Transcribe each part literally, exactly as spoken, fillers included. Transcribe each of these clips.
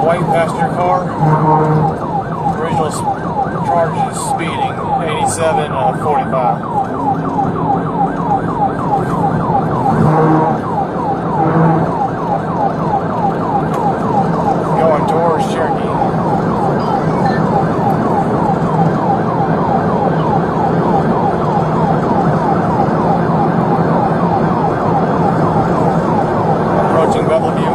white passenger car. Original charge is speeding, eighty-seven forty-five. Going towards Cherokee. Approaching Bellevue.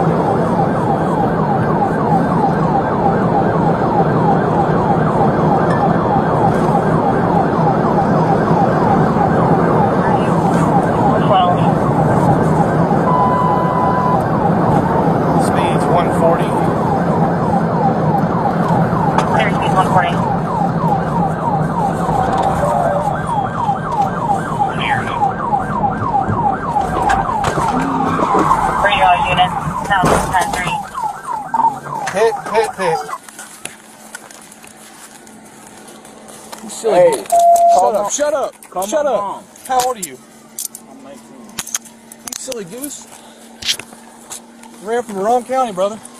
Speed's one forty. Clear speed one forty. Radio unit, now ten three. Hit, hit, hit. You silly Hey, goose. call Shut up, mom. shut up, Call shut my up. mom. How old are you? I'm nineteen. You silly goose. Ran from the wrong county, brother.